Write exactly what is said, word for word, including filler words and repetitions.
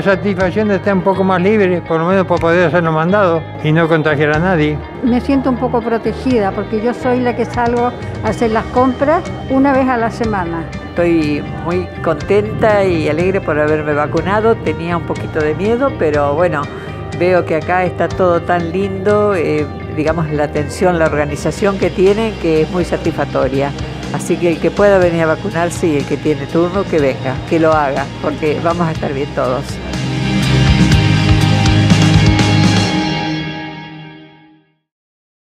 única satisfacción es estar un poco más libre, por lo menos para poder hacer los mandados y no contagiar a nadie. Me siento un poco protegida porque yo soy la que salgo a hacer las compras una vez a la semana. Estoy muy contenta y alegre por haberme vacunado. Tenía un poquito de miedo, pero bueno, veo que acá está todo tan lindo, eh, digamos la atención, la organización que tienen, que es muy satisfactoria. Así que el que pueda venir a vacunarse y el que tiene turno, que venga, que lo haga, porque vamos a estar bien todos.